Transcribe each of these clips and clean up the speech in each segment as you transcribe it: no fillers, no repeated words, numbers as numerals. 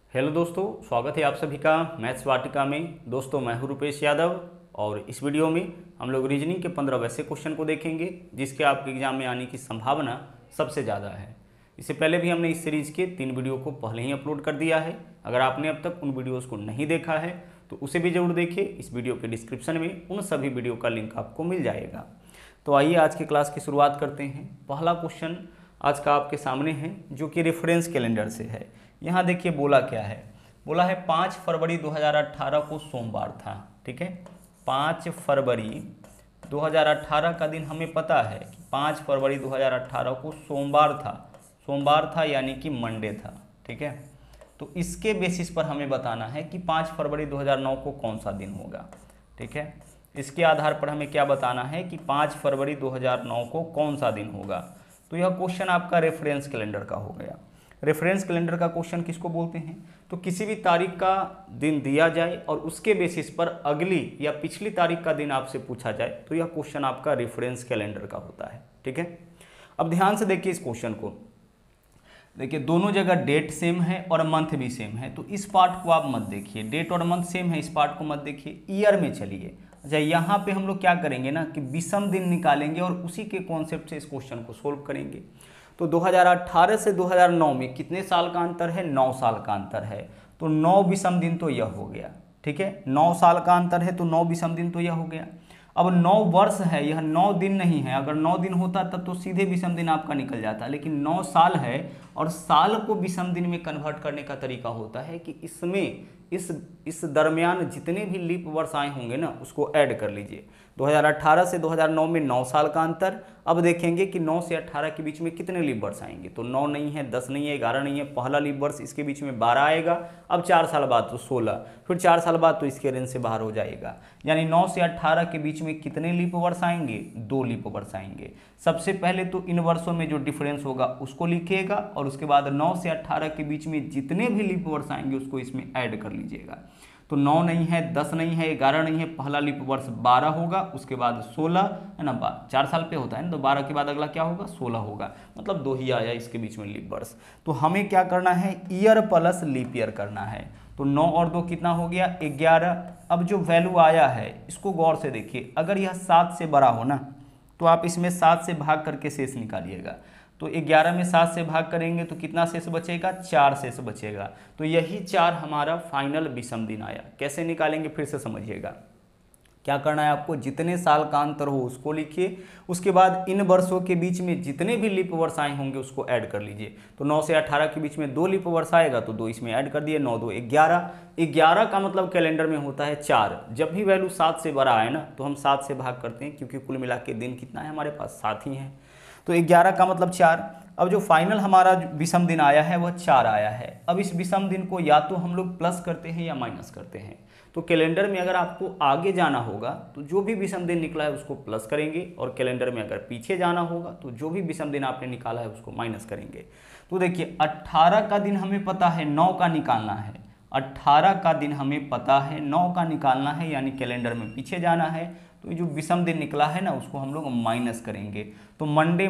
Hello दोस्तों, स्वागत है आप सभी का मैथ्स वाटिका में। दोस्तों मैं हूं रुपेश यादव और इस वीडियो में हम लोग रीजनिंग के 15 वैसे क्वेश्चन को देखेंगे जिसके आपके एग्जाम में आने की संभावना सबसे ज़्यादा है। इससे पहले भी हमने इस सीरीज़ के 3 वीडियो को पहले ही अपलोड कर दिया है। अगर आपने अब तक उन वीडियोज़ को नहीं देखा है तो उसे भी ज़रूर देखिए। इस वीडियो के डिस्क्रिप्शन में उन सभी वीडियो का लिंक आपको मिल जाएगा। तो आइए आज की क्लास की शुरुआत करते हैं। पहला क्वेश्चन आज का आपके सामने है जो कि रेफरेंस कैलेंडर से है। यहाँ देखिए बोला क्या है, बोला है 5 फरवरी 2018 को सोमवार था। ठीक है, 5 फरवरी 2018 का दिन हमें पता है कि 5 फरवरी 2018 को सोमवार था यानी कि मंडे था। ठीक है, तो इसके बेसिस पर हमें बताना है कि 5 फरवरी 2009 को कौन सा दिन होगा। ठीक है, इसके आधार पर हमें क्या बताना है कि 5 फरवरी 2009 को कौन सा दिन होगा। तो यह क्वेश्चन आपका रेफरेंस कैलेंडर का हो गया। रेफरेंस कैलेंडर का क्वेश्चन किसको बोलते हैं? तो किसी भी तारीख का दिन दिया जाए और उसके बेसिस पर अगली या पिछली तारीख का दिन आपसे पूछा जाए तो यह क्वेश्चन आपका रेफरेंस कैलेंडर का होता है। ठीक है, अब ध्यान से देखिए इस क्वेश्चन को। देखिए दोनों जगह डेट सेम है और मंथ भी सेम है, तो इस पार्ट को आप मत देखिए। डेट और मंथ सेम है, इस पार्ट को मत देखिए। ईयर में चलिए। अच्छा, यहाँ पे हम लोग क्या करेंगे ना कि विषम दिन निकालेंगे और उसी के कॉन्सेप्ट से इस क्वेश्चन को सोल्व करेंगे। तो 2018 से 2009 में कितने साल का अंतर है? 9 साल का अंतर है। तो 9 विषम दिन तो यह हो गया। ठीक है, 9 साल का अंतर है तो 9 विषम दिन तो यह हो गया। अब 9 वर्ष है, यह 9 दिन नहीं है। अगर 9 दिन होता तब तो सीधे विषम दिन आपका निकल जाता, लेकिन 9 साल है और साल को विषम दिन में कन्वर्ट करने का तरीका होता है कि इसमें इस दरमियान जितने भी लीप वर्ष आए होंगे ना उसको ऐड कर लीजिए। 2018 से 2009 में 9 साल का अंतर। अब देखेंगे कि 9 से 18 के बीच में कितने लीप वर्ष आएंगे। तो 9 नहीं है, 10 नहीं है, 11 नहीं है, पहला लीप वर्ष इसके बीच में 12 आएगा। अब 4 साल बाद तो 16, फिर 4 साल बाद तो इसके रेंज से बाहर हो जाएगा। यानी 9 से 18 के बीच में कितने लीप वर्ष आएंगे? 2 लीप वर्ष आएंगे। सबसे पहले तो इन वर्षों में जो डिफरेंस होगा उसको लिखिएगा और उसके बाद 9 से 18 के बीच में जितने भी लीप वर्ष आएंगे उसको इसमें ऐड कर लीजिएगा। तो 9 नहीं है, 10 नहीं है, 11 नहीं है, पहला लीप वर्ष 12 होगा, उसके बाद 16 है ना, 4 साल पे होता है ना, तो 12 के बाद अगला क्या होगा? 16 होगा। मतलब 2 ही आया इसके बीच में लीप वर्ष। तो हमें क्या करना है? ईयर प्लस लीप ईयर करना है। तो 9 और 2 कितना हो गया? 11। अब जो वैल्यू आया है इसको गौर से देखिए। अगर यह 7 से बड़ा हो ना तो आप इसमें 7 से भाग करके शेष निकालिएगा। तो 11 में 7 से भाग करेंगे तो कितना शेष बचेगा? 4 शेष बचेगा। तो यही 4 हमारा फाइनल विषम दिन आया। कैसे निकालेंगे फिर से समझिएगा। क्या करना है आपको? जितने साल का अंतर हो उसको लिखिए, उसके बाद इन वर्षों के बीच में जितने भी लीप वर्ष आए होंगे उसको ऐड कर लीजिए। तो 9 से 18 के बीच में 2 लीप वर्ष आएगा तो 2 इसमें ऐड कर दिए। 9 2 11। 11 का मतलब कैलेंडर में होता है 4। जब भी वैल्यू 7 से बड़ा आए ना तो हम 7 से भाग करते हैं, क्योंकि कुल मिला के दिन कितना है हमारे पास? 7 ही है। तो 11 का मतलब 4। अब जो फाइनल हमारा विषम दिन आया है वह 4 आया है। अब इस विषम दिन को या तो हम लोग प्लस करते हैं या माइनस करते हैं। तो कैलेंडर में अगर आपको आगे जाना होगा तो जो भी विषम दिन निकला है उसको प्लस करेंगे, और कैलेंडर में अगर पीछे जाना होगा तो जो भी विषम दिन आपने निकाला है उसको माइनस करेंगे। तो देखिए 18 का दिन हमें पता है 9 का निकालना है। 18 का दिन हमें पता है 9 का निकालना है, यानी कैलेंडर में पीछे जाना है। तो जो विषम दिन निकला है ना उसको हम लोग माइनस करेंगे। तो मंडे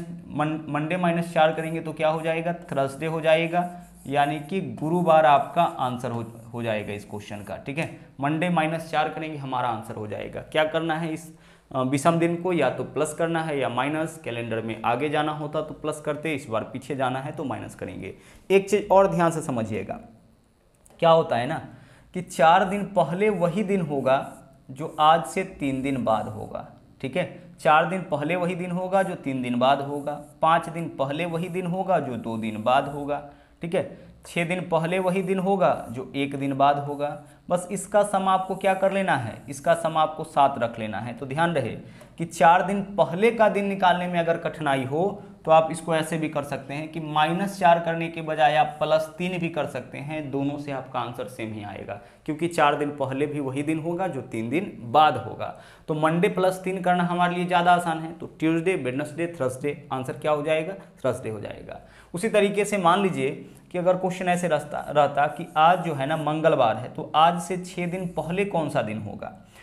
माइनस 4 करेंगे तो क्या हो जाएगा? थर्सडे हो जाएगा, यानी कि गुरुवार आपका आंसर हो जाएगा इस क्वेश्चन का। ठीक है, मंडे माइनस 4 करेंगे हमारा आंसर हो जाएगा। क्या करना है? इस विषम दिन को या तो प्लस करना है या माइनस। कैलेंडर में आगे जाना होता तो प्लस करते, इस बार पीछे जाना है तो माइनस करेंगे। एक चीज़ और ध्यान से समझिएगा, क्या होता है ना कि 4 दिन पहले वही दिन होगा जो आज से 3 दिन बाद होगा। ठीक है, 4 दिन पहले वही दिन होगा जो 3 दिन बाद होगा। 5 दिन पहले वही दिन होगा जो 2 दिन बाद होगा। ठीक है, 6 दिन पहले वही दिन होगा जो 1 दिन बाद होगा। बस इसका सम आपको क्या कर लेना है? इसका सम आपको 7 रख लेना है। तो ध्यान रहे कि 4 दिन पहले का दिन निकालने में अगर कठिनाई हो तो आप इसको ऐसे भी कर सकते हैं कि -4 करने के बजाय आप +3 भी कर सकते हैं। दोनों से आपका आंसर सेम ही आएगा, क्योंकि 4 दिन पहले भी वही दिन होगा जो 3 दिन बाद होगा। तो मंडे +3 करना हमारे लिए ज़्यादा आसान है। तो ट्यूसडे, वेडनेसडे, थर्सडे, आंसर क्या हो जाएगा? थर्सडे हो जाएगा। उसी तरीके से मान लीजिए कि अगर क्वेश्चन ऐसे रहता कि आज जो है ना मंगलवार है, तो आज से 6 दिन पहले कौन सा दिन होगा?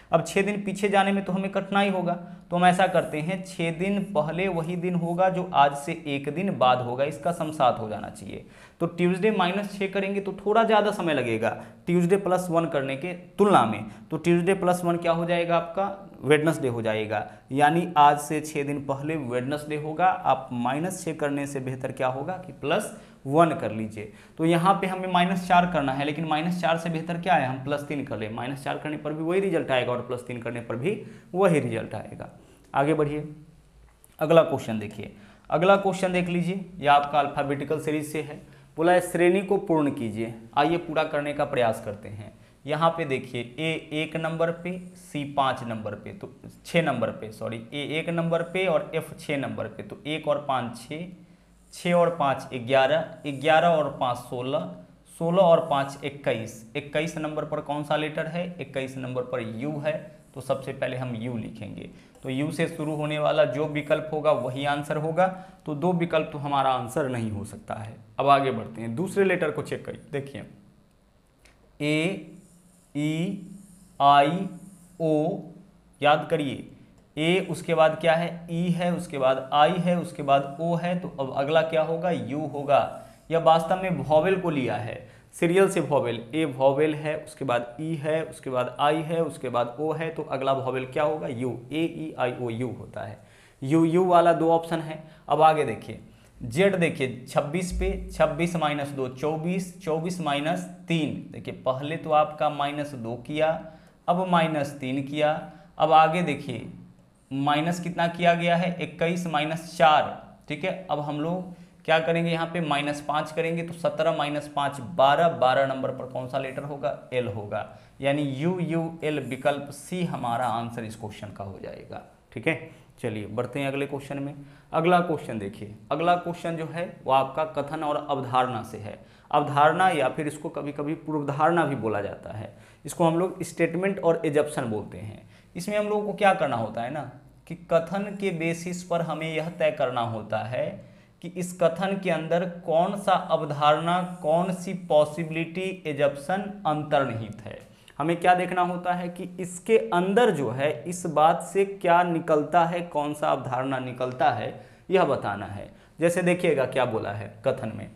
अब 6 दिन पीछे जाने में तो हमें कठिनाई होगा, तो हम ऐसा करते हैं 6 दिन पहले वही दिन होगा जो आज से 1 दिन बाद होगा, इसका सम 7 हो जाना चाहिए। तो ट्यूसडे -6 करेंगे तो थोड़ा ज़्यादा समय लगेगा ट्यूसडे +1 करने के तुलना में। तो ट्यूसडे +1 क्या हो जाएगा आपका, वेडनेसडे हो जाएगा, यानी आज से 6 दिन पहले वेडनेसडे होगा। आप -6 करने से बेहतर क्या होगा कि +1 कर लीजिए। तो यहाँ पे हमें -4 करना है, लेकिन -4 से बेहतर क्या है हम +3 कर लें। -4 करने पर भी वही रिजल्ट आएगा और +3 करने पर भी वही रिजल्ट आएगा। आगे बढ़िए, अगला क्वेश्चन देखिए। अगला क्वेश्चन देख लीजिए, यह आपका अल्फाबेटिकल सीरीज से है। बोला है श्रेणी को पूर्ण कीजिए। आइए पूरा करने का प्रयास करते हैं। यहाँ पे देखिए ए 1 नंबर पे, सी 5 नंबर पे, तो 6 नंबर पे, सॉरी ए 1 नंबर पे और एफ 6 नंबर पे। तो 1 और 5 6, 6 और 5 11, 11 और 5 16, 16 और 5 21। 21 नंबर पर कौन सा लेटर है, 21 नंबर पर यू है। तो सबसे पहले हम यू लिखेंगे। तो यू से शुरू होने वाला जो विकल्प होगा वही आंसर होगा। तो 2 विकल्प तो हमारा आंसर नहीं हो सकता है। अब आगे बढ़ते हैं, दूसरे लेटर को चेक करिए। देखिए ए ई आई ओ, याद करिए ए उसके बाद क्या है, ई है, उसके बाद आई है, उसके बाद ओ है। तो अब अगला क्या होगा, यू होगा। यह वास्तव में वॉवेल को लिया है, सीरियल से वॉवेल। ए वॉवेल है, उसके बाद ई है, उसके बाद आई है, उसके बाद ओ है। तो अगला वॉवेल क्या होगा, you. A E I O you होता है। यू वाला 2 ऑप्शन है। अब आगे देखिए जेड, देखिए 26 पे 26 - 2 24, 24 - 3। देखिए पहले तो आपका -2 किया, अब -3 किया। अब आगे देखिए माइनस कितना किया गया है, 21 - 4। ठीक है, अब हम लोग क्या करेंगे, यहाँ पे -5 करेंगे तो 17 - 5 12, 12 नंबर पर कौन सा लेटर होगा, एल होगा। यानी UUL विकल्प सी हमारा आंसर इस क्वेश्चन का हो जाएगा। ठीक है, चलिए बढ़ते हैं अगले क्वेश्चन में। अगला क्वेश्चन देखिए, अगला क्वेश्चन जो है वो आपका कथन और अवधारणा से है। अवधारणा या फिर इसको कभी कभी पूर्वधारणा भी बोला जाता है। इसको हम लोग स्टेटमेंट और एजप्शन बोलते हैं। इसमें हम लोगों को क्या करना होता है ना कि कथन के बेसिस पर हमें यह तय करना होता है कि इस कथन के अंदर कौन सा अवधारणा, कौन सी पॉसिबिलिटी, एजप्शन अंतर्निहित है। हमें क्या देखना होता है कि इसके अंदर जो है इस बात से क्या निकलता है, कौन सा अवधारणा निकलता है, यह बताना है। जैसे देखिएगा क्या बोला है कथन में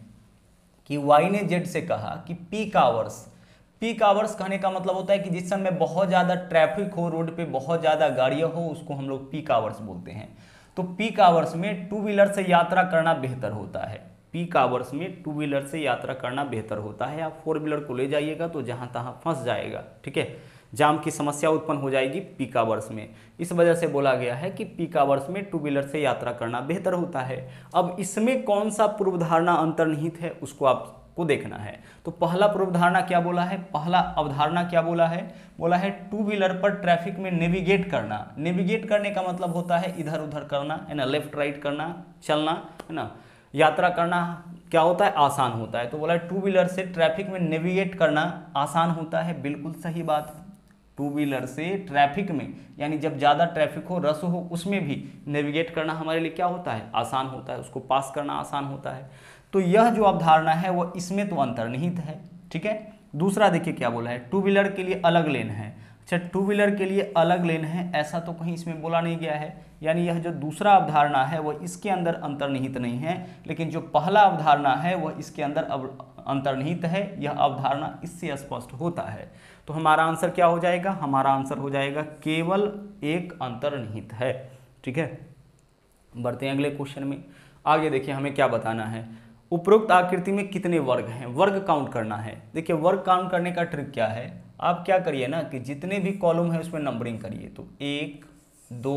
कि वाई ने जेड से कहा कि पीक आवर्स। पीक आवर्स कहने का मतलब होता है कि जिस समय बहुत ज़्यादा ट्रैफिक हो, रोड पे बहुत ज़्यादा गाड़ियाँ हो, उसको हम लोग पीक आवर्स बोलते हैं। तो पीक आवर्स में 2 व्हीलर से यात्रा करना बेहतर होता है। पीक आवर्स में 2 व्हीलर से यात्रा करना बेहतर होता है। आप 4 व्हीलर को ले जाइएगा तो जहाँ तहाँ फंस जाएगा। ठीक है, जाम की समस्या उत्पन्न हो जाएगी पीक आवर्स में। इस वजह से बोला गया है कि पीक आवर्स में 2 व्हीलर से यात्रा करना बेहतर होता है। अब इसमें कौन सा पूर्वधारणा अंतर्निहित है उसको आपको देखना है। तो पहला पूर्वधारणा क्या बोला है, पहला अवधारणा क्या बोला है, बोला है 2 व्हीलर पर ट्रैफिक में नेविगेट करना। नेविगेट करने का मतलब होता है इधर उधर करना, है ना, लेफ्ट राइट करना, चलना, है ना। यात्रा करना क्या होता है, आसान होता है। तो बोला है 2 व्हीलर से ट्रैफिक में नेविगेट करना आसान होता है। बिल्कुल सही बात है। 2 व्हीलर से ट्रैफिक में, यानी जब ज़्यादा ट्रैफिक हो, रश हो, उसमें भी नेविगेट करना हमारे लिए क्या होता है, आसान होता है। उसको पास करना आसान होता है। तो यह जो अवधारणा है वो इसमें तो अंतर्निहित है। ठीक है, दूसरा देखिए क्या बोला है, 2 व्हीलर के लिए अलग लेन है। अच्छा, 2 व्हीलर के लिए अलग लेन है, ऐसा तो कहीं इसमें बोला नहीं गया है। यानी यह जो दूसरा अवधारणा है वह इसके अंदर अंतर्निहित नहीं है, लेकिन जो पहला अवधारणा है वह इसके अंदर अंतर्निहित है। यह अवधारणा इससे स्पष्ट होता है। तो हमारा आंसर क्या हो जाएगा, हमारा आंसर हो जाएगा केवल एक अंतर्निहित है। ठीक है, बढ़ते हैं अगले क्वेश्चन में। आगे देखिए हमें क्या बताना है, उपरोक्त आकृति में कितने वर्ग हैं, वर्ग काउंट करना है। देखिए वर्ग काउंट करने का ट्रिक क्या है, आप क्या करिए ना कि जितने भी कॉलम है उसमें नंबरिंग करिए। तो 1 2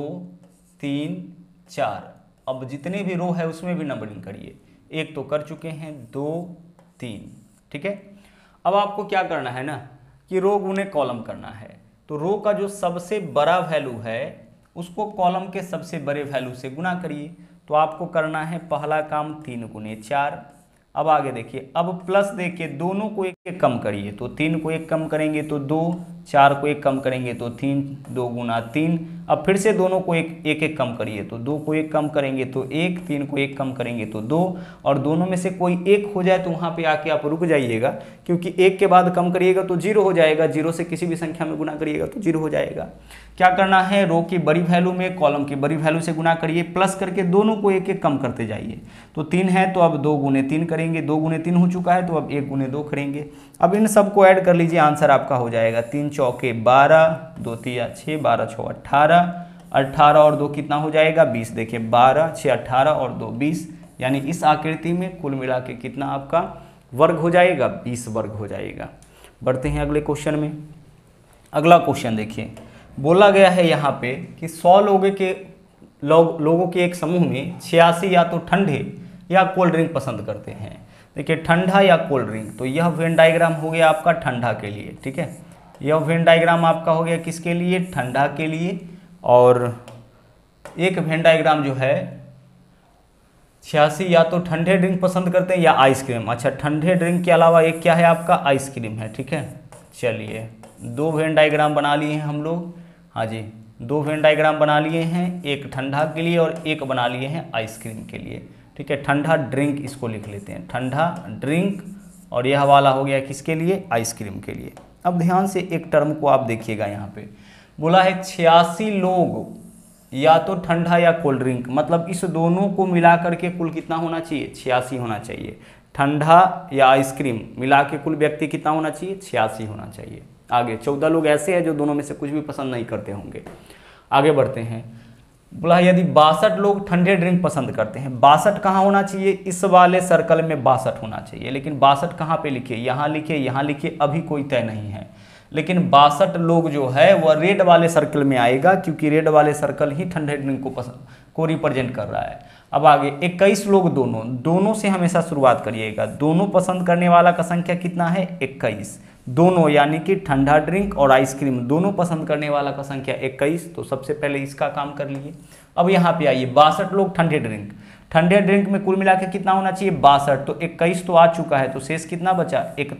3 4, अब जितने भी रो है उसमें भी नंबरिंग करिए। 1 तो कर चुके हैं, 2 3। ठीक है, अब आपको क्या करना है ना कि रो गुने कॉलम करना है। तो रो का जो सबसे बड़ा वैल्यू है उसको कॉलम के सबसे बड़े वैल्यू से गुना करिए। तो आपको करना है पहला काम 3 × 4। अब आगे देखिए, अब प्लस देखिए दोनों को एक एक कम करिए। तो 3 को 1 कम करेंगे तो 2, 4 को 1 कम करेंगे तो 3, 2 × 3। अब फिर से दोनों को एक एक कम करिए, तो 2 को 1 कम करेंगे तो 1, 3 को 1 कम करेंगे तो 2, और दोनों में से कोई एक हो जाए तो वहाँ पे आके आप रुक जाइएगा, क्योंकि 1 के बाद कम करिएगा तो 0 हो जाएगा, 0 से किसी भी संख्या में गुना करिएगा तो 0 हो जाएगा। क्या करना है, रो की बड़ी वैल्यू में कॉलम की बड़ी वैल्यू से गुना करिए, प्लस करके दोनों को एक एक कम करते जाइए। तो 3 है तो अब 2 गुने 3 करेंगे, 2 गुने 3 हो चुका है तो अब 1 गुने 2 करेंगे। अब इन सबको ऐड कर लीजिए, आंसर आपका हो जाएगा 3 चौके 12, 2 तिया 6, 12 6 18, 18 और 2 कितना हो जाएगा 20। देखिए 12 6 18 और 2 20, यानी इस आकृति में कुल मिला के कितना आपका वर्ग हो जाएगा, 20 वर्ग हो जाएगा। बढ़ते हैं अगले क्वेश्चन में। अगला क्वेश्चन देखिए, बोला गया है यहाँ पे कि 100 लोगों के एक समूह में 86 या तो ठंडे या कोल्ड ड्रिंक पसंद करते हैं। देखिए ठंडा या कोल्ड ड्रिंक, तो यह वेन डायग्राम हो गया आपका ठंडा के लिए, ठीक है। यह वेन डायग्राम आपका हो गया किसके लिए, ठंडा के लिए। और एक वेन डायग्राम जो है 86 या तो ठंडे ड्रिंक पसंद करते हैं या आइसक्रीम। अच्छा, ठंडे ड्रिंक के अलावा एक क्या है आपका, आइसक्रीम है, ठीक है। चलिए 2 वेन डायग्राम बना लिए हैं हम लोग, हाँ जी 2 वेन डायग्राम बना लिए हैं, एक ठंडा के लिए और एक बना लिए हैं आइसक्रीम के लिए, ठीक है। ठंडा ड्रिंक इसको लिख लेते हैं, ठंडा ड्रिंक, और यह वाला हो गया किसके लिए, आइसक्रीम के लिए। अब ध्यान से एक टर्म को आप देखिएगा, यहाँ पे बोला है 86 लोग या तो ठंडा या कोल्ड ड्रिंक, मतलब इस दोनों को मिला करके कुल कितना होना चाहिए, 86 होना चाहिए। ठंडा या आइसक्रीम मिला के कुल व्यक्ति कितना होना चाहिए, 86 होना चाहिए। आगे 14 लोग ऐसे हैं जो दोनों में से कुछ भी पसंद नहीं करते होंगे। आगे बढ़ते हैं, बोला यदि 62 लोग ठंडे ड्रिंक पसंद करते हैं, 62 कहाँ होना चाहिए, इस वाले सर्कल में 62 होना चाहिए, लेकिन 62 कहाँ पे लिखे, यहाँ लिखे, यहाँ लिखे, अभी कोई तय नहीं है। लेकिन 62 लोग जो है वह रेड वाले सर्कल में आएगा, क्योंकि रेड वाले सर्कल ही ठंडे ड्रिंक को रिप्रेजेंट कर रहा है। अब आगे 21 लोग, दोनों से हमेशा शुरुआत करिएगा। दोनों पसंद करने वाला का संख्या कितना है, 21। दोनों यानी कि ठंडा ड्रिंक और आइसक्रीम दोनों पसंद करने वाला का संख्या 21, तो सबसे पहले इसका काम कर लीजिए। अब यहाँ पे आइए, 62 लोग ठंडे ड्रिंक में कुल मिला के कितना होना चाहिए, 62, तो 21 तो आ चुका है, तो शेष कितना बचा,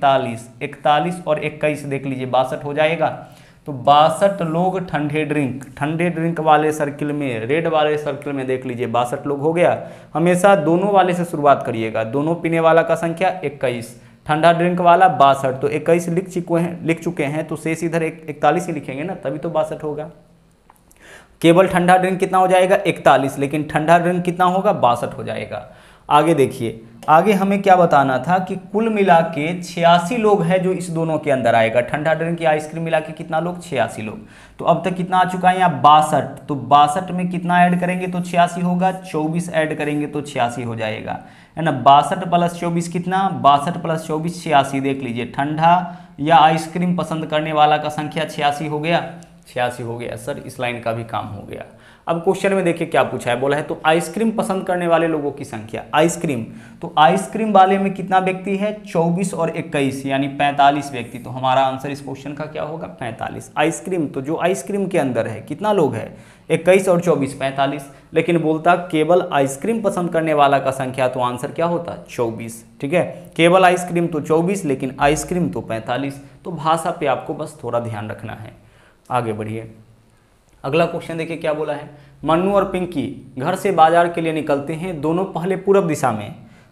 41 और 21 देख लीजिए 62 हो जाएगा। तो 62 लोग ठंडे ड्रिंक वाले सर्किल में, रेड वाले सर्किल में देख लीजिए 62 लोग हो गया। हमेशा दोनों वाले से शुरुआत करिएगा, दोनों पीने वाला का संख्या 21, ठंडा ड्रिंक वाला 62, तो 21 लिख चुके हैं, तो शेष इधर 41 ही लिखेंगे ना, तभी तो 62 होगा। केवल ठंडा ड्रिंक कितना हो जाएगा, 41, लेकिन ठंडा ड्रिंक कितना होगा, 62 हो जाएगा। आगे देखिए, आगे हमें क्या बताना था कि कुल मिला के 86 लोग हैं जो इस दोनों के अंदर आएगा। ठंडा ड्रिंक या आइसक्रीम मिला के कितना लोग, 86 लोग। तो अब तक कितना आ चुका है यहाँ, 62, तो 62 में कितना ऐड करेंगे तो 86 होगा, 24 ऐड करेंगे तो 86 हो जाएगा, है ना। 62 + 24 कितना, 62 + 24 86, देख लीजिए ठंडा या आइसक्रीम पसंद करने वाला का संख्या 86 हो गया, 86 हो गया। सर इस लाइन का भी काम हो गया। अब क्वेश्चन में देखिए क्या पूछा है, बोला है तो आइसक्रीम पसंद करने वाले लोगों की संख्या, आइसक्रीम, तो आइसक्रीम वाले में कितना व्यक्ति है, 24 और 21 यानी 45 व्यक्ति। तो हमारा आंसर इस क्वेश्चन का क्या होगा, 45। आइसक्रीम, तो जो आइसक्रीम के अंदर है कितना लोग है, 21 और 24 45, लेकिन बोलता केवल आइसक्रीम पसंद करने वाला का संख्या, तो आंसर क्या होता, 24, ठीक है। केवल आइसक्रीम तो 24, लेकिन आइसक्रीम तो 45। तो भाषा पे आपको बस थोड़ा ध्यान रखना है। आगे बढ़िए, अगला क्वेश्चन देखिए क्या बोला है, मन्नू और पिंकी घर से बाजार के लिए निकलते हैं, दोनों पहले पूरब दिशा में,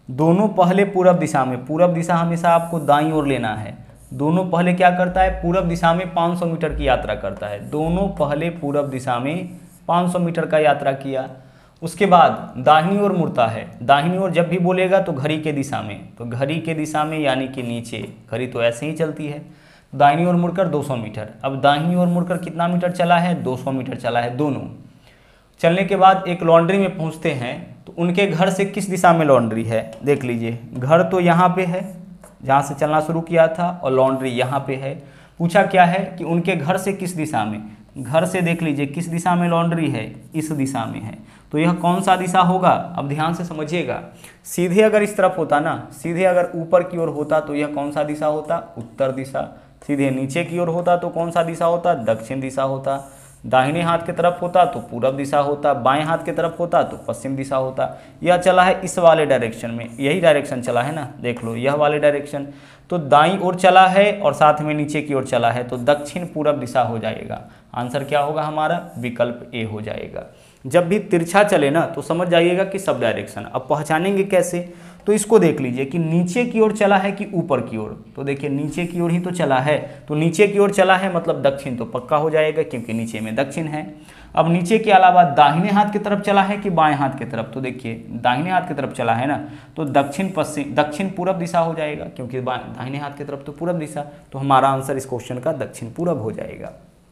पूरब दिशा हमेशा आपको दाईं ओर लेना है। दोनों पहले क्या करता है, पूरब दिशा में 500 मीटर की यात्रा करता है। दोनों पहले पूरब दिशा में 500 मीटर का यात्रा किया, उसके बाद दाहिनी ओर मुड़ता है। दाहिनी ओर जब भी बोलेगा तो घड़ी के दिशा में, तो घड़ी के दिशा में यानी कि नीचे, घड़ी तो ऐसे ही चलती है। दाहिनी ओर मुड़कर 200 मीटर, अब दाहिनी ओर मुड़कर कितना मीटर चला है, 200 मीटर चला है। दोनों चलने के बाद एक लॉन्ड्री में पहुंचते हैं, तो उनके घर से किस दिशा में लॉन्ड्री है, देख लीजिए। घर तो यहाँ पे है जहाँ से चलना शुरू किया था, और लॉन्ड्री यहाँ पे है। पूछा क्या है कि उनके घर से किस दिशा में, घर से देख लीजिए किस दिशा में लॉन्ड्री है, इस दिशा में है। तो यह कौन सा दिशा होगा, अब ध्यान से समझिएगा। सीधे अगर इस तरफ होता ना, सीधे अगर ऊपर की ओर होता तो यह कौन सा दिशा होता, उत्तर दिशा। सीधे नीचे की ओर होता तो कौन सा दिशा होता, दक्षिण दिशा होता। दाहिने हाथ की तरफ होता तो पूरब दिशा होता, बाएं हाथ की तरफ होता तो पश्चिम दिशा होता। यह चला है इस वाले डायरेक्शन में, यही डायरेक्शन चला है ना, देख लो यह वाले डायरेक्शन, तो दाईं ओर चला है और साथ में नीचे की ओर चला है, तो दक्षिण पूरब दिशा हो जाएगा। आंसर क्या होगा हमारा, विकल्प ए हो जाएगा। जब भी तिरछा चले ना तो समझ जाइएगा कि सब डायरेक्शन। अब पहचानेंगे कैसे, तो इसको देख लीजिए कि नीचे की ओर चला है कि ऊपर की ओर, तो देखिए नीचे की ओर ही तो चला है, तो नीचे की ओर चला है मतलब दक्षिण तो पक्का हो जाएगा क्योंकि नीचे में दक्षिण है। अब नीचे के अलावा दाहिने हाथ की तरफ चला है कि बाएं हाथ की तरफ, तो देखिए दाहिने हाथ की तरफ चला है ना, तो दक्षिण पश्चिम, दक्षिण पूरब दिशा हो जाएगा क्योंकि दाहिने हाथ की तरफ तो पूरब दिशा, तो हमारा आंसर इस क्वेश्चन का दक्षिण पूरब हो जाएगा।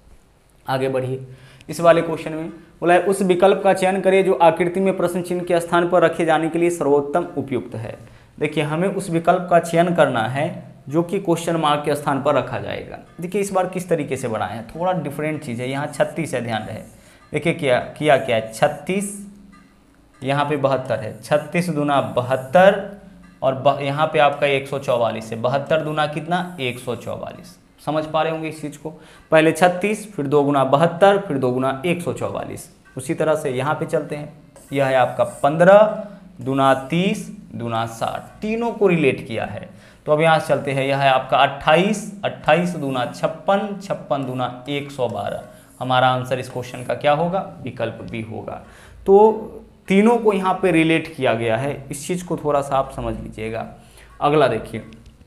आगे बढ़िए, इस वाले क्वेश्चन में बोला है उस विकल्प का चयन करिए जो आकृति में प्रश्न चिन्ह के स्थान पर रखे जाने के लिए सर्वोत्तम उपयुक्त है। देखिए हमें उस विकल्प का चयन करना है जो कि क्वेश्चन मार्क के स्थान पर रखा जाएगा। देखिए इस बार किस तरीके से बनाया है, थोड़ा डिफरेंट चीज़ है। यहाँ 36 है, ध्यान रहे। देखिए क्या है 36, यहाँ पे 72 है, 36 दूना 72 और यहाँ पे आपका 144 है, 72 दूना कितना 144। समझ पा रहे होंगे इस चीज़ को, पहले 36 फिर 2 गुना 72 फिर 2 गुना 144। उसी तरह से यहाँ पे चलते हैं, यह है आपका 15 दूना 30 दूना 60, तीनों को रिलेट किया है। तो अब यहाँ से चलते हैं, यह है आपका 28, 28 दूना 56, 56 दूना 112। हमारा आंसर इस क्वेश्चन का क्या होगा, विकल्प बी होगा। तो तीनों को यहाँ पे रिलेट किया गया है, इस चीज़ को थोड़ा सा आप समझ लीजिएगा। अगला देखिए,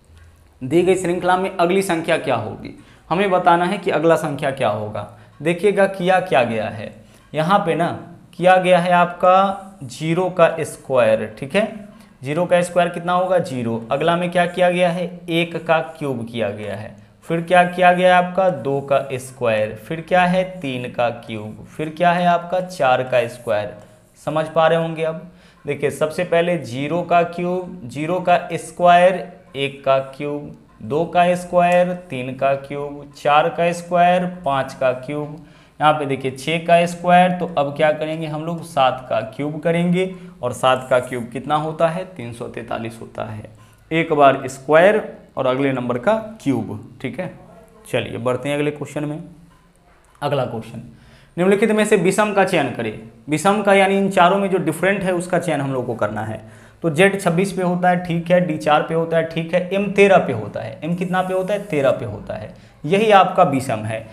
दी गई श्रृंखला में अगली संख्या क्या होगी, हमें बताना है कि अगला संख्या क्या होगा। देखिएगा किया क्या गया है, यहाँ पे ना किया गया है आपका 0 का स्क्वायर, ठीक है, 0 का स्क्वायर कितना होगा 0। अगला में क्या किया गया है 1 का क्यूब किया गया है, फिर क्या किया गया है आपका 2 का स्क्वायर, फिर क्या है 3 का क्यूब, फिर क्या है आपका 4 का स्क्वायर। समझ पा रहे होंगे। अब देखिए सबसे पहले 0 का क्यूब, 0 का स्क्वायर, 1 का क्यूब, 2 का स्क्वायर, 3 का क्यूब, 4 का स्क्वायर, 5 का क्यूब, यहाँ पे देखिए 6 का स्क्वायर। तो अब क्या करेंगे हम लोग 7 का क्यूब करेंगे, और 7 का क्यूब कितना होता है 343 होता है। एक बार स्क्वायर और अगले नंबर का क्यूब, ठीक है। चलिए बढ़ते हैं अगले क्वेश्चन में। अगला क्वेश्चन, निम्नलिखित में से विषम का चयन करें। विषम का यानी इन चारों में जो डिफरेंट है उसका चयन हम लोग को करना है। तो Z 26 पे होता है, ठीक है, D 4 पे होता है, ठीक है, M 13 पे होता है। M कितना पे होता है 13 पे होता है। यही आपका विषम है।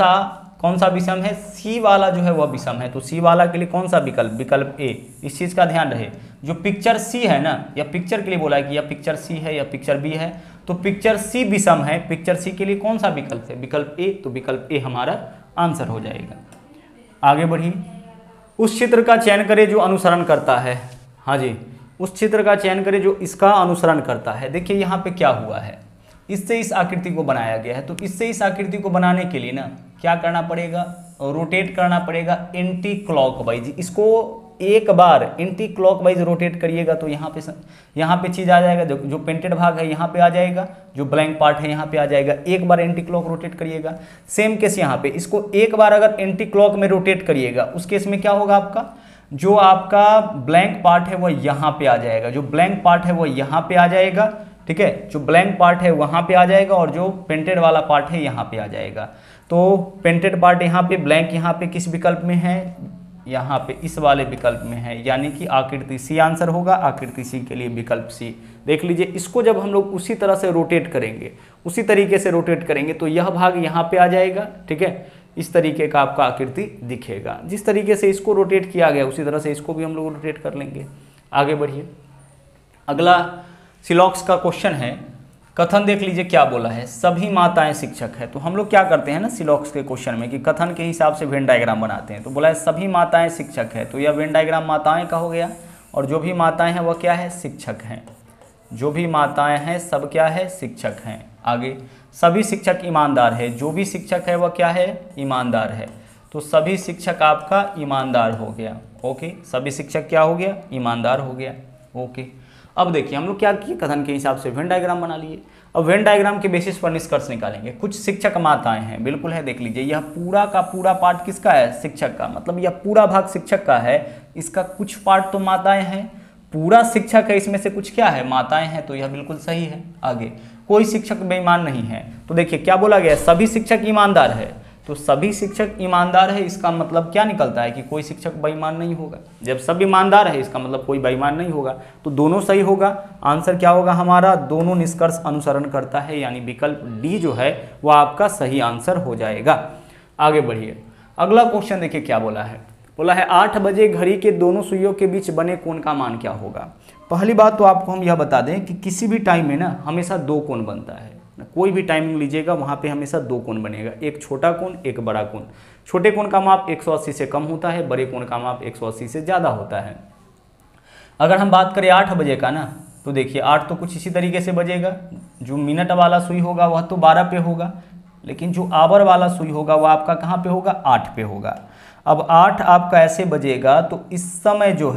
कौन सा विषम है, C वाला जो है वह विषम है। तो C वाला के लिए कौन सा विकल्प, विकल्प ए। इस चीज़ का ध्यान रहे, जो पिक्चर C है ना, या पिक्चर के लिए बोला है कि यह पिक्चर C है या पिक्चर B है, तो पिक्चर C विषम है। पिक्चर C के लिए कौन सा विकल्प है, विकल्प ए। तो विकल्प ए हमारा आंसर हो जाएगा। आगे बढ़िए, उस चित्र का चयन करें जो अनुसरण करता है। हाँ जी, उस चित्र का चयन करें जो इसका अनुसरण करता है। देखिए यहाँ पे क्या हुआ है, इससे इस आकृति को बनाया गया है। तो इससे इस आकृति को बनाने के लिए ना क्या करना पड़ेगा, रोटेट करना पड़ेगा एंटी क्लॉकवाइज। इसको एक बार एंटी क्लॉकवाइज रोटेट करिएगा तो यहाँ पे चीज़ आ जाएगा, जो पेंटेड भाग है यहाँ पे आ जाएगा, जो ब्लैंक पार्ट है यहाँ पे आ जाएगा। एक बार एंटी क्लॉक रोटेट करिएगा। सेम केस यहाँ पे, इसको एक बार अगर एंटी क्लॉक में रोटेट करिएगा उस केस में क्या होगा, आपका जो आपका ब्लैंक पार्ट है वह यहाँ पे आ जाएगा, जो ब्लैंक पार्ट है वह यहाँ पे आ जाएगा, ठीक है, जो ब्लैंक पार्ट है वहाँ पे आ जाएगा और जो पेंटेड वाला पार्ट है यहाँ पे आ जाएगा। तो पेंटेड पार्ट यहाँ पे, ब्लैंक यहाँ पे किस विकल्प में है, यहाँ पे इस वाले विकल्प में है, यानी कि आकृति सी आंसर होगा। आकृति सी के लिए विकल्प सी। देख लीजिए, इसको जब हम लोग उसी तरह से रोटेट करेंगे, उसी तरीके से रोटेट करेंगे तो यह भाग यहाँ पे आ जाएगा, ठीक है, इस तरीके का आपका आकृति दिखेगा। जिस तरीके से इसको रोटेट किया गया उसी तरह से इसको भी हम लोग रोटेट कर लेंगे। आगे बढ़िए, अगला सिलॉक्स का क्वेश्चन है। कथन देख लीजिए क्या बोला है, सभी माताएं शिक्षक है। तो हम लोग क्या करते हैं ना सिलॉक्स के क्वेश्चन में कि कथन के हिसाब से वेन डायग्राम बनाते हैं। तो बोला है सभी माताएं शिक्षक है, तो यह वेन डायग्राम माताएं का हो गया, और जो भी माताएं हैं वह क्या है, शिक्षक हैं। जो भी माताएं हैं सब क्या है, शिक्षक हैं। आगे, सभी शिक्षक ईमानदार है। जो भी शिक्षक है वह क्या है, ईमानदार है। तो सभी शिक्षक आपका ईमानदार हो गया। ओके, सभी शिक्षक क्या हो गया, ईमानदार हो गया। ओके, अब देखिए हम लोग क्या किए, कथन के हिसाब से वेन डायग्राम बना लिए। अब वेन डायग्राम के बेसिस पर निष्कर्ष निकालेंगे। कुछ शिक्षक माताएं हैं, बिल्कुल है, देख लीजिए यह पूरा का पूरा पार्ट किसका है, शिक्षक का, मतलब यह पूरा भाग शिक्षक का है। इसका कुछ पार्ट तो माताएं हैं, पूरा शिक्षक है, इसमें से कुछ क्या है, माताएं हैं, तो यह बिल्कुल सही है। आगे, कोई शिक्षक बेईमान नहीं है। तो देखिए क्या बोला गया, सभी शिक्षक ईमानदार है। तो सभी शिक्षक ईमानदार है, इसका मतलब क्या निकलता है कि कोई शिक्षक बेईमान नहीं होगा। जब सब ईमानदार है इसका मतलब कोई बेईमान नहीं होगा, तो दोनों सही होगा। आंसर क्या होगा हमारा, दोनों निष्कर्ष अनुसरण करता है, यानी विकल्प डी जो है वह आपका सही आंसर हो जाएगा। आगे बढ़िए, अगला क्वेश्चन देखिए क्या बोला है। बोला है 8 बजे घड़ी के दोनों सुइयों के बीच बने कोण का मान क्या होगा। पहली बात तो आपको हम यह बता दें कि किसी भी टाइम में ना हमेशा दो कोण बनता है, कोई भी टाइमिंग लीजिएगा वहाँ पे हमेशा दो कोण बनेगा, एक छोटा कोण एक बड़ा कोण। छोटे कोण का माप 180 से कम होता है, बड़े कोण का माप 180 से ज़्यादा होता है। अगर हम बात करें 8 बजे का ना, तो देखिए 8 तो कुछ इसी तरीके से बजेगा, जो मिनट वाला सुई होगा वह तो 12 पे होगा, लेकिन जो आवर वाला सुई होगा वह आपका कहाँ पे होगा, 8 पे होगा। अब 8 आपका ऐसे बजेगा तो इस समय जो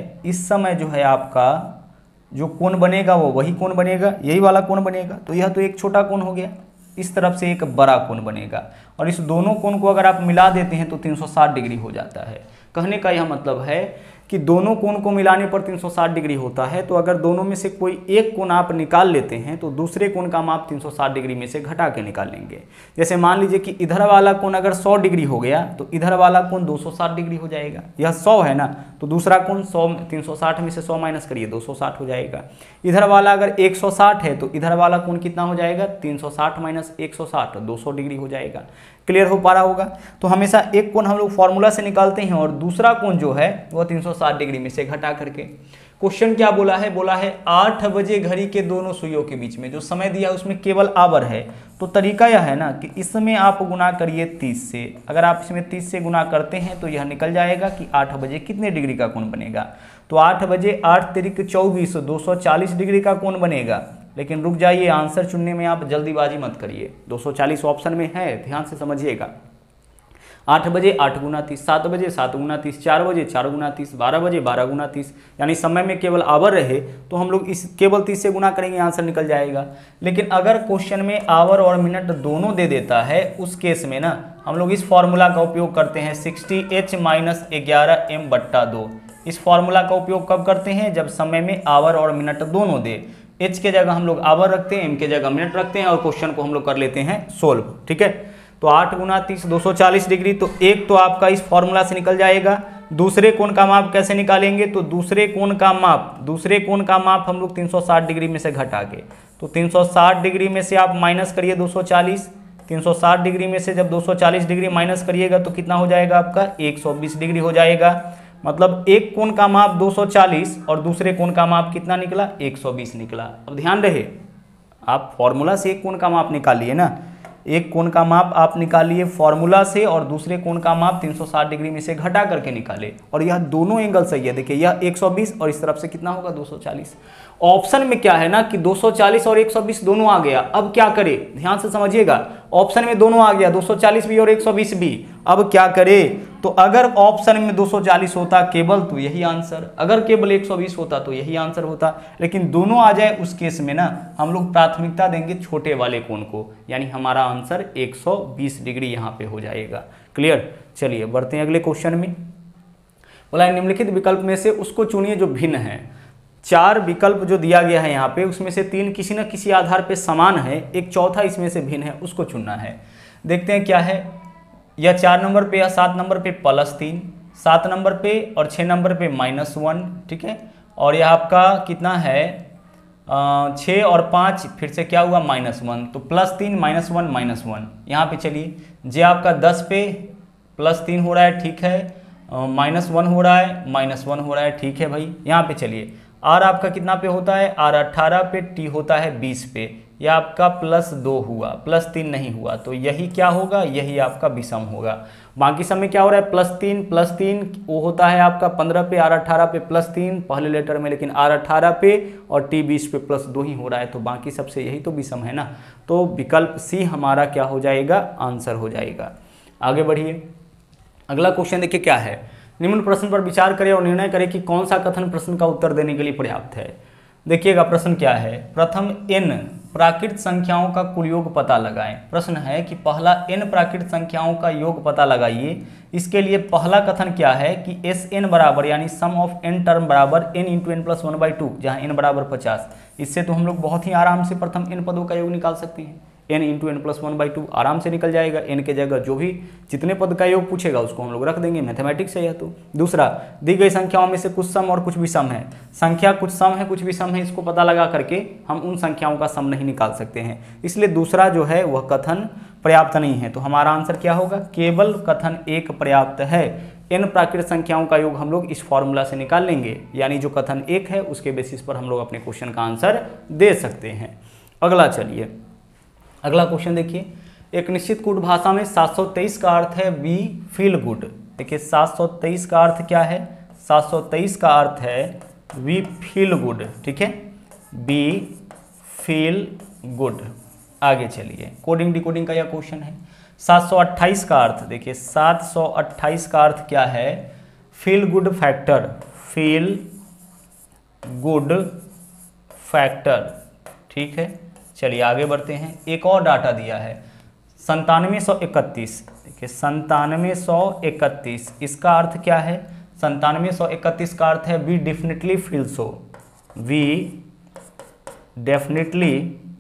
है आपका जो कोण बनेगा वो वही कोण बनेगा, यही वाला कोण बनेगा। तो यह तो एक छोटा कोण हो गया, इस तरफ से एक बड़ा कोण बनेगा, और इस दोनों कोण को अगर आप मिला देते हैं तो 360 डिग्री हो जाता है। कहने का यह मतलब है कि दोनों कोण को मिलाने पर 360 डिग्री होता है। तो अगर दोनों में से कोई एक कोण आप निकाल लेते हैं तो दूसरे कोण का माप 360 डिग्री में से घटा के निकालेंगे। जैसे मान लीजिए कि इधर वाला कोण अगर 100 डिग्री हो गया तो इधर वाला कोण 260 डिग्री हो जाएगा। यह 100 है ना, तो दूसरा कोण 100 360 में से 100 माइनस करिए 260 हो जाएगा। इधर वाला अगर 160 है तो इधर वाला कोण कितना हो जाएगा, 360 माइनस 160 200 डिग्री हो जाएगा। क्लियर हो पा रहा होगा। तो हमेशा एक कोण हम लोग फॉर्मूला से निकालते हैं और दूसरा कोण जो है वह 360 डिग्री में से घटा करके। क्वेश्चन क्या बोला है, बोला है 8 बजे घड़ी के दोनों सुइयों के बीच में, जो समय दिया है उसमें केवल आवर है। तो तरीका यह है ना कि इसमें आप गुना करिए 30 से। अगर आप इसमें 30 से गुना करते हैं तो यह निकल जाएगा कि 8 बजे कितने डिग्री का कोण बनेगा। तो 8 बजे 8 तिरिक 24 240 डिग्री का कोण बनेगा। लेकिन रुक जाइए, आंसर चुनने में आप जल्दीबाजी मत करिए। 240 ऑप्शन में है, ध्यान से समझिएगा। 8 बजे 8 गुना 30, 7 बजे 7 गुना 30, 4 बजे 4 गुना 30, 12 बजे 12 गुना 30, यानी समय में केवल आवर रहे तो हम लोग इस केवल 30 से गुना करेंगे, आंसर निकल जाएगा। लेकिन अगर क्वेश्चन में आवर और मिनट दोनों दे देता है, उस केस में ना हम लोग इस फॉर्मूला का उपयोग करते हैं 60h माइनस 11m/2। इस फॉर्मूला का उपयोग कब करते हैं, जब समय में आवर और मिनट दोनों दे। h के जगह हम लोग आवर रखते हैं, m के जगह मिनट रखते हैं और क्वेश्चन को हम लोग कर लेते हैं सोल्व। ठीक है, तो 8 गुना 30 240 डिग्री, तो एक तो आपका इस फॉर्मूला से निकल जाएगा। दूसरे कोण का माप कैसे निकालेंगे, तो दूसरे कोण का माप हम लोग 360 डिग्री में से घटा के, तो 360 डिग्री में से आप माइनस करिए 240। 360 डिग्री में से जब 240 डिग्री माइनस करिएगा तो कितना हो जाएगा आपका, 120 डिग्री हो जाएगा। मतलब एक कोण का माप 240 और दूसरे कोण का माप कितना निकला, 120 निकला। अब ध्यान रहे, आप फॉर्मूला से एक कोण का माप निकालिए ना, एक कोण का माप आप निकालिए फॉर्मूला से और दूसरे कोण का माप 360 डिग्री में से घटा करके निकाले, और यह दोनों एंगल सही है। देखिए यह 120 और इस तरफ से कितना होगा, 240। ऑप्शन में क्या है ना कि 240 और 120 दोनों आ गया। अब क्या करें, ध्यान से समझिएगा, ऑप्शन में दोनों आ गया, 240 भी और 120 भी। अब क्या करें, तो अगर ऑप्शन में 240 होता केवल तो यही आंसर, अगर केवल 120 होता तो यही आंसर होता। लेकिन दोनों आ जाए उस केस में ना हम लोग प्राथमिकता देंगे छोटे वाले कोण को, यानी हमारा आंसर 120 डिग्री यहाँ पे हो जाएगा। क्लियर, चलिए बढ़ते हैं अगले क्वेश्चन में। बोला निम्नलिखित विकल्प में से उसको चुनिए जो भिन्न है। 4 विकल्प जो दिया गया है यहाँ पे, उसमें से 3 किसी न किसी आधार पे समान है, एक चौथा इसमें से भिन्न है, उसको चुनना है। देखते हैं क्या है। यह 4 नंबर पे या 7 नंबर पे +3, 7 नंबर पे और 6 नंबर पे -1। ठीक है, और यह आपका कितना है 6 और 5 फिर से क्या हुआ -1, तो +3 -1 -1। यहाँ पे चलिए जे आपका 10 पे +3 हो रहा है, ठीक है, -1 हो रहा है, -1 हो रहा है, ठीक है भाई। यहाँ पे चलिए R आपका कितना पे होता है, R 18 पे, T होता है 20 पे, यह आपका +2 हुआ, +3 नहीं हुआ, तो यही क्या होगा, यही आपका विषम होगा। बाकी सब में क्या हो रहा है, +3 वो होता है आपका 15 पे, R 18 पे +3 पहले लेटर में, लेकिन R 18 पे और T 20 पे +2 ही हो रहा है, तो बाकी सबसे यही तो विषम है ना। तो विकल्प C हमारा क्या हो जाएगा, आंसर हो जाएगा। आगे बढ़िए, अगला क्वेश्चन देखिए क्या है। निम्न प्रश्न पर विचार करें और निर्णय करें कि कौन सा कथन प्रश्न का उत्तर देने के लिए पर्याप्त है। देखिएगा प्रश्न क्या है। प्रथम n प्राकृत संख्याओं का कुल योग पता लगाएं। प्रश्न है कि पहला n प्राकृत संख्याओं का योग पता लगाइए। इसके लिए पहला कथन क्या है कि Sn बराबर यानी सम ऑफ n टर्म बराबर n × n + 1/2, जहाँ n बराबर 50। इससे तो हम लोग बहुत ही आराम से प्रथम n पदों का योग निकाल सकते हैं। n इंटू एन प्लस 1/2 आराम से निकल जाएगा। n के जगह जो भी जितने पद का योग पूछेगा उसको हम लोग रख देंगे, मैथमेटिक्स है यह। तो दूसरा, दी गई संख्याओं में से कुछ सम और कुछ विषम है। संख्या कुछ सम है कुछ विषम है, इसको पता लगा करके हम उन संख्याओं का सम नहीं निकाल सकते हैं, इसलिए दूसरा जो है वह कथन पर्याप्त नहीं है। तो हमारा आंसर क्या होगा, केवल कथन एक पर्याप्त है। n प्राकृत संख्याओं का योग हम लोग इस फॉर्मूला से निकाल लेंगे, यानी जो कथन एक है उसके बेसिस पर हम लोग अपने क्वेश्चन का आंसर दे सकते हैं। अगला चलिए, अगला क्वेश्चन देखिए, एक निश्चित कूट भाषा में 723 का अर्थ है वी फील गुड। देखिए 723 का अर्थ क्या है, 723 का अर्थ है वी फील गुड, ठीक है, वी फील गुड। आगे चलिए, कोडिंग डिकोडिंग का यह क्वेश्चन है। 728 का अर्थ देखिए, 728 का अर्थ क्या है, feel good factor, feel good factor, ठीक है। चलिए आगे बढ़ते हैं, एक और डाटा दिया है 9731, देखिए 9731, इसका अर्थ क्या है, 9731 का अर्थ है we definitely feel so, we definitely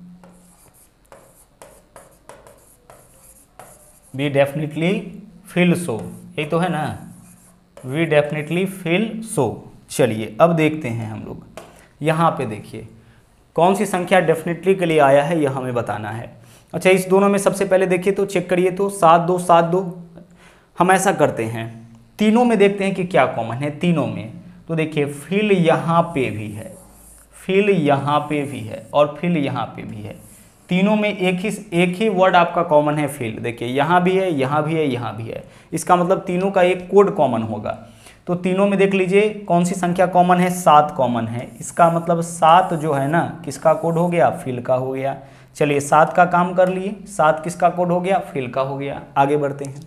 feel so, यही तो है ना, वी डेफिनेटली फील सो। चलिए अब देखते हैं हम लोग, यहाँ पे देखिए कौन सी संख्या डेफिनेटली के लिए आया है यह हमें बताना है। अच्छा, इस दोनों में सबसे पहले देखिए तो चेक करिए तो 7 2 7 2। हम ऐसा करते हैं, तीनों में देखते हैं कि क्या कॉमन है तीनों में। तो देखिए फील यहाँ पे भी है, फील यहाँ पे भी है और फील यहाँ पे भी है, तीनों में एक ही वर्ड आपका कॉमन है, फील। देखिए यहाँ भी है, यहाँ भी है, यहाँ भी है, इसका मतलब तीनों का एक कोड कॉमन होगा। तो तीनों में देख लीजिए कौन सी संख्या कॉमन है, 7 कॉमन है, इसका मतलब 7 जो है ना किसका कोड हो गया, फील का हो गया। चलिए 7 का काम कर लिए, 7 किसका कोड हो गया, फील का हो गया। आगे बढ़ते हैं,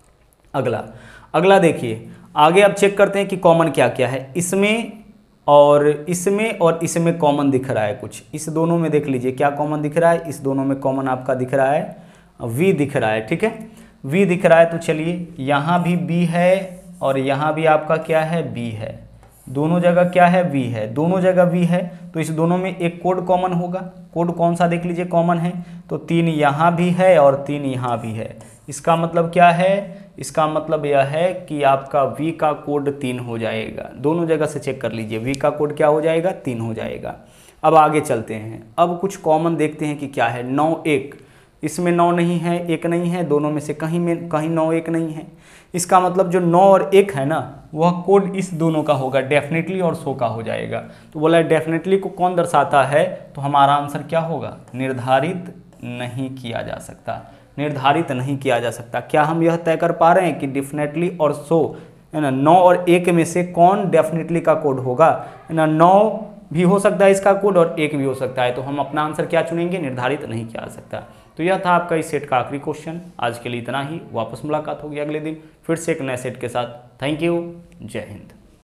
अगला देखिए, आगे अब चेक करते हैं कि कॉमन क्या क्या है। इसमें और इसमें कॉमन दिख रहा है कुछ, इस दोनों में देख लीजिए क्या कॉमन दिख रहा है, इस दोनों में कॉमन आपका दिख रहा है v दिख रहा है, ठीक है, v दिख रहा है। तो चलिए यहाँ भी b है और यहाँ भी आपका क्या है, b है, दोनों जगह क्या है, v है, दोनों जगह v है। तो इस दोनों में एक कोड कॉमन होगा, कोड कौन सा देख लीजिए कॉमन है, तो 3 यहाँ भी है और 3 यहाँ भी है। इसका मतलब क्या है, इसका मतलब यह है कि आपका v का कोड 3 हो जाएगा। दोनों जगह से चेक कर लीजिए, v का कोड क्या हो जाएगा, 3 हो जाएगा। अब आगे चलते हैं, अब कुछ कॉमन देखते हैं कि क्या है। 9 1, इसमें 9 नहीं है, 1 नहीं है, दोनों में से कहीं 9 1 नहीं है। इसका मतलब जो 9 और 1 है ना वह कोड इस दोनों का होगा, डेफिनेटली और सो का हो जाएगा। तो बोला डेफिनेटली को कौन दर्शाता है, तो हमारा आंसर क्या होगा, निर्धारित नहीं किया जा सकता, निर्धारित नहीं किया जा सकता। क्या हम यह तय कर पा रहे हैं कि डेफिनेटली और सो है ना 9 और 1 में से कौन डेफिनेटली का कोड होगा, है ना, 9 भी हो सकता है इसका कोड और 1 भी हो सकता है। तो हम अपना आंसर क्या चुनेंगे, निर्धारित नहीं किया जा सकता। तो यह था आपका इस सेट का आखिरी क्वेश्चन। आज के लिए इतना ही, वापस मुलाकात होगी अगले दिन फिर से एक नए सेट के साथ। थैंक यू, जय हिंद।